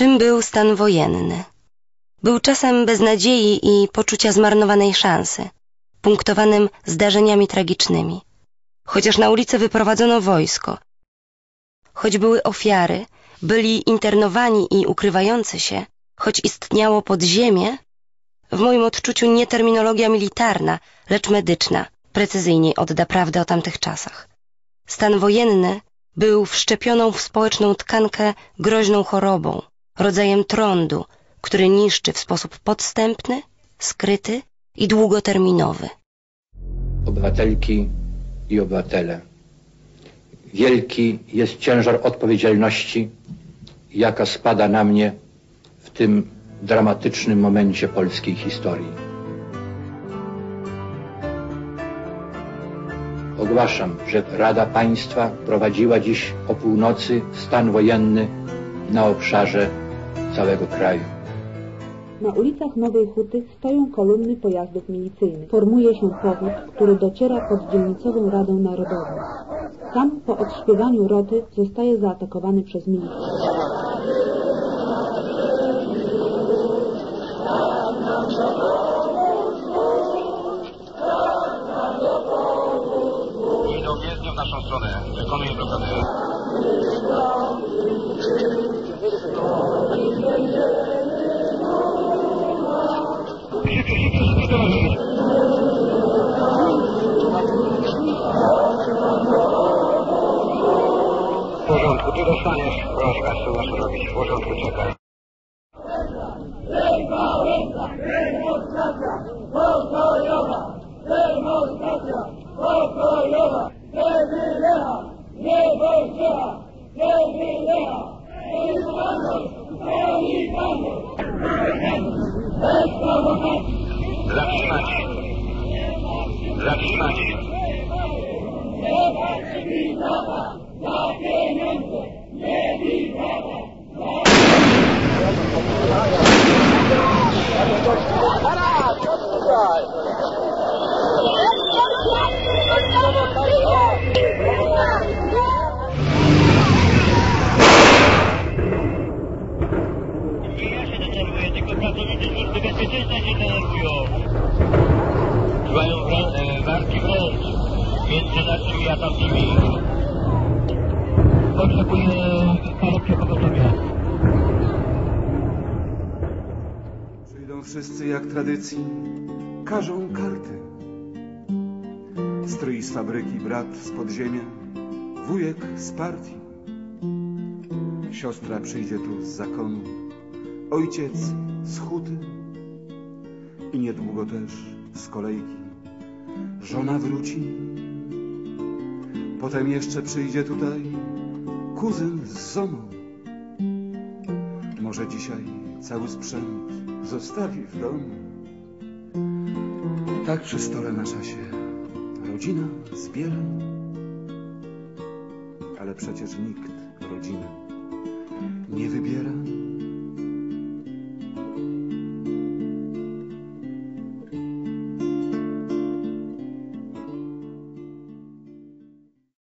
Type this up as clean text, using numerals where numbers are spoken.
Czym był stan wojenny? Był czasem beznadziei i poczucia zmarnowanej szansy, punktowanym zdarzeniami tragicznymi. Chociaż na ulicę wyprowadzono wojsko, choć były ofiary, byli internowani i ukrywający się, choć istniało podziemie, w moim odczuciu nie terminologia militarna, lecz medyczna precyzyjniej odda prawdę o tamtych czasach. Stan wojenny był wszczepioną w społeczną tkankę groźną chorobą, rodzajem trądu, który niszczy w sposób podstępny, skryty i długoterminowy. Obywatelki i obywatele, wielki jest ciężar odpowiedzialności, jaka spada na mnie w tym dramatycznym momencie polskiej historii. Ogłaszam, że Rada Państwa prowadziła dziś o północy stan wojenny na obszarze całego kraju. Na ulicach Nowej Huty stoją kolumny pojazdów milicyjnych. Formuje się powód, który dociera pod dzielnicową Radę Narodową. Tam po odśpiewaniu roty zostaje zaatakowany przez milicję. Idą jezdnią w naszą stronę. Wykonuję blokadę. W porządku, ty dostaniesz. Proszę Państwa, masz robić. W porządku, czekaj. Demonstracja pokojowa! Demonstracja pokojowa! Nie wylecha! Nie wylecha! Nie wylecha! Zatrzymać! Zatrzymać! Nie patrzy wizyta za pieniądze! Nie wizyta! Nie ja się denerwuję, tylko pracownicy służby bezpieczeństwa się denerwują. Trwają walki wręcz między naszymi a tamtymi. Potrzebuję karetkę pogotowia. Przyjdą wszyscy jak tradycji, każą karty. Stryj z fabryki, brat z podziemia, wujek z partii. Siostra przyjdzie tu z zakonu, ojciec z huty i niedługo też z kolejki żona wróci. Potem jeszcze przyjdzie tutaj kuzyn z żoną. Może dzisiaj cały sprzęt zostawi w domu. Tak przy stole nasza się rodzina zbiera, ale przecież nikt rodziny nie wybiera.